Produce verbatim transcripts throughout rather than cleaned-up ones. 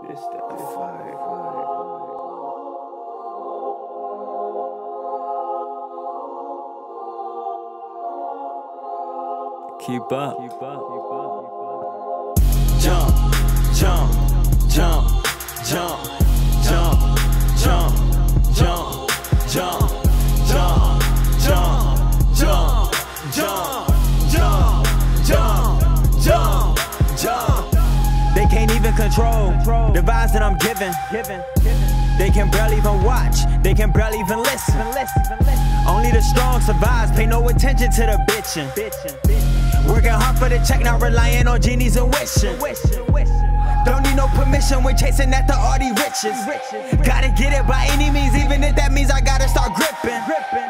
It's that fire. Keep up. Keep up. Keep up. Jump, jump, jump, jump, jump, jump, jump, jump, jump, jump, jump, jump, jump, jump, jump, jump. They can't even control the vibes that I'm giving. They can barely even watch. They can barely even listen. Only the strong survives. Pay no attention to the bitchin'. Working hard for the check, not relying on genies and wishing. Don't need no permission when chasing after all these riches. Gotta get it by any means, even if that means I gotta start gripping.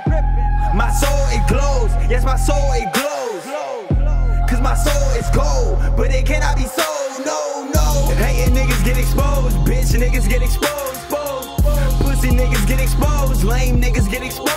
My soul, it glows. Yes, my soul, it glows. Cause my soul is gold, but it cannot be sold. No, no. Hating niggas get exposed. Bitch niggas get exposed. Pussy niggas get exposed. Lame niggas get exposed.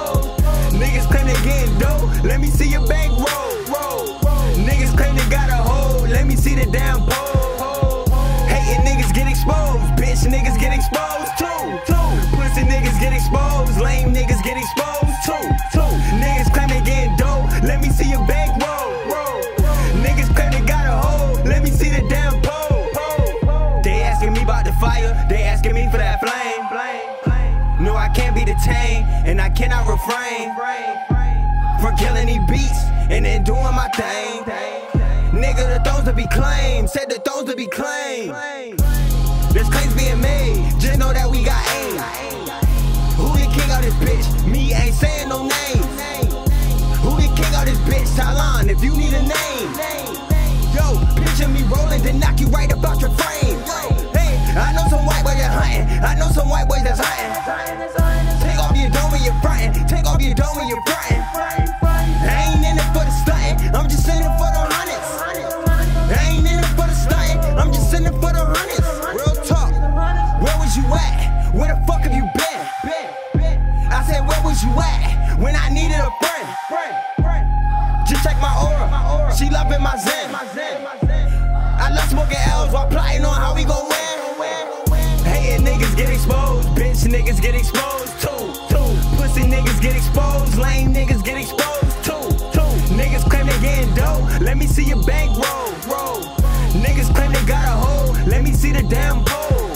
Niggas claim they getting dope. Let me see your bank roll. Niggas claim they got a hold. Let me see the damn pole. Hating niggas get exposed. Bitch niggas get exposed too. Pussy niggas get exposed. Lame niggas get exposed too. Niggas claim they getting dope. Let me see your bank roll. Niggas claim they got a hold. Let me see the damn pole. They asking me about the fire. They asking me for that flame. No, I can't be detained, and I cannot refrain from killing these beats and then doing my thing. Nigga, the thrones to be claimed. Said the thrones to be claimed. There's claims being made. Just know that we got aim. Who the king of this bitch? Me ain't saying no names. Who the king of this bitch? Talon, if you need a name. Yo, picture me rolling, then knock you right about your frame. Hey, I know some white boys that hunting. I know some white boys that's hunting. Take off your dome when you're frontin'. Take off your dome when you're frontin'. I ain't in it for the stuntin'. I'm just in it for the hundreds. I ain't in it for the stuntin'. I'm just in it for the hundreds. Real talk. Where was you at? Where the fuck have you been? I said, where was you at when I needed a friend? Just check my aura. She loving my zen. I love smoking L's while plotting on how we gon' win. Hating niggas get exposed. Bitch niggas get exposed too. Pussy niggas get exposed. Lame niggas get exposed too. Niggas claim they getting dope. Let me see your bank roll. Niggas claim they got a hold. Let me see the damn pole.